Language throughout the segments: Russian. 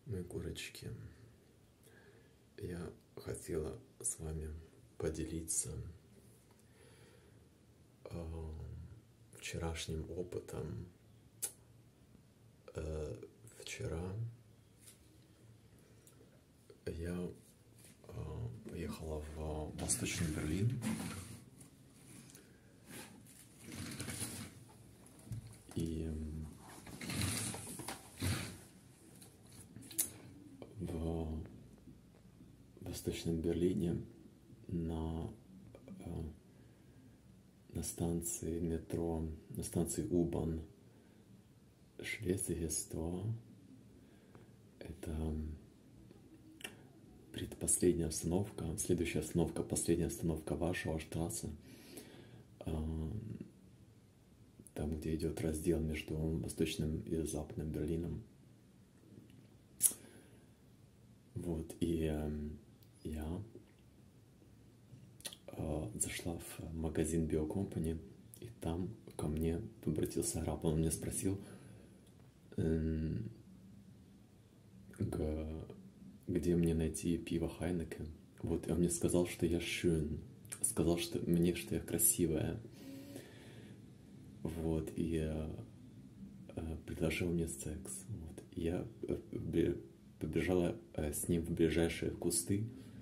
Мои курочки, я хотела с вами поделиться вчерашним опытом. Вчера я поехала в Восточный Берлин, и в Восточном Берлине на станции метро, на станции U-Bahn Schleswig-Holstein, это предпоследняя остановка, следующая остановка, последняя остановка Варшава штрассе, там, где идет раздел между Восточным и Западным Берлином. Вот, и я зашла в магазин Биокомпани, и там ко мне обратился араб. Он меня спросил, где мне найти пиво Хайнекен. Вот, и он мне сказал, что я schön, сказал, что я красивая. Вот, и предложил мне секс. Вот. Я побежала с ним в ближайшие кусты,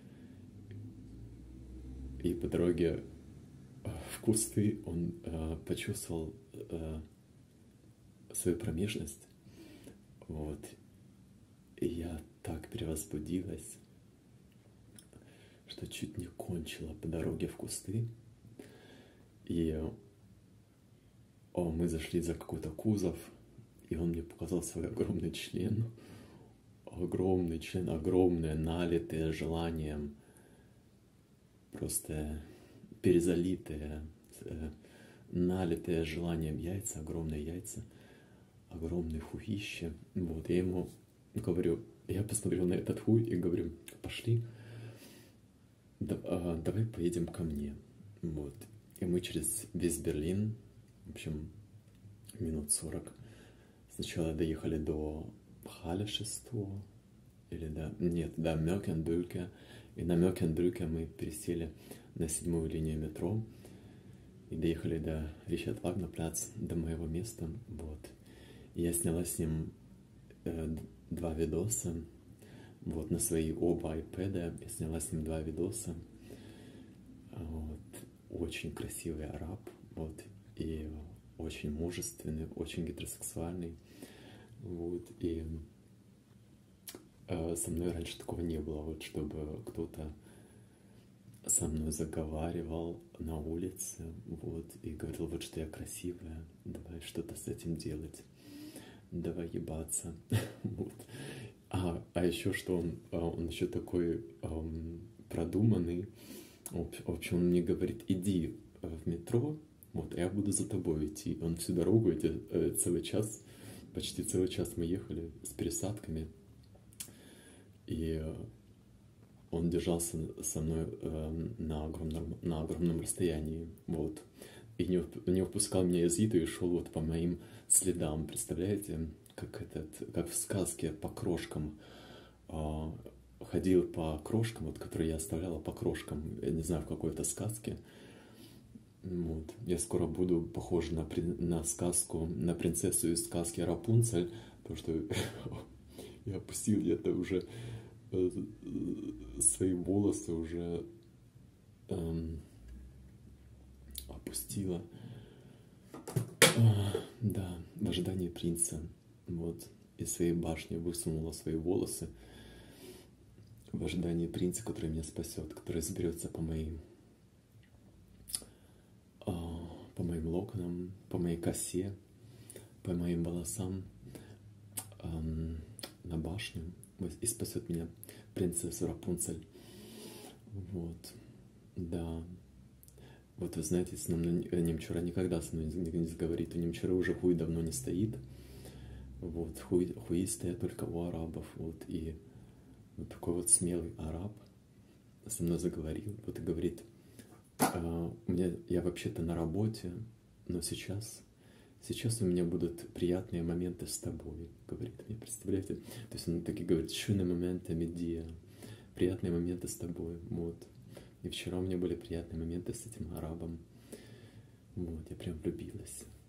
и по дороге в кусты он почувствовал свою промежность. Вот. И я так перевозбудилась, что чуть не кончила по дороге в кусты. И мы зашли за какой-то кузов, и он мне показал свой огромный член. Огромный член, огромное, налитое желанием, просто перезалитое, налитое желанием яйца, огромные хуище. Вот, я ему говорю, я посмотрел на этот хуй и говорю, пошли, давай поедем ко мне. Вот, и мы через весь Берлин, в общем, минут 40, сначала доехали до Halle 6, или до Mönckebrücke, и на Mönckebrücke мы пересели на 7-ю линию метро и доехали до Richard-Wagner-Platz, до моего места. Вот. И я сняла с ним 2 видоса, вот, на свои оба iPad. Я сняла с ним 2 видоса. Вот. Очень красивый араб, вот, и очень мужественный, очень гетеросексуальный. Вот, и со мной раньше такого не было, вот, чтобы кто-то со мной заговаривал на улице, вот, и говорил, вот, что я красивая, давай что-то с этим делать, давай ебаться, вот. А еще что он еще такой продуманный, в общем, он мне говорит, иди в метро, вот, а я буду за тобой идти. Он всю дорогу, целый час, почти целый час мы ехали с пересадками, и он держался со мной на огромном расстоянии, вот, и не упускал меня из виду и шел вот по моим следам, представляете, как в сказке по крошкам, ходил по крошкам, вот, которые я оставляла по крошкам, я не знаю, в какой-то сказке. Вот. Я скоро буду похож на сказку, на принцессу из сказки Рапунцель, потому что я опустил где-то уже свои волосы, уже опустила, да, в ожидании принца, вот, из своей башни высунула свои волосы в ожидании принца, который меня спасет, который заберется по моим локонам, по моей косе, по моим волосам на башню и спасет меня принцессу Рапунцель. Вот, да. Вот вы знаете, немчура никогда со мной не заговорит. У немчуры уже хуй давно не стоит. Вот, хуи стоят только у арабов. Вот, и вот такой вот смелый араб со мной заговорил. Вот и говорит, я вообще-то на работе, но сейчас у меня будут приятные моменты с тобой, говорит мне, представляете. представляете? То есть он такие говорит, schöne Momente mit dir, приятные моменты с тобой, вот. И вчера у меня были приятные моменты с этим арабом, вот, я прям влюбилась.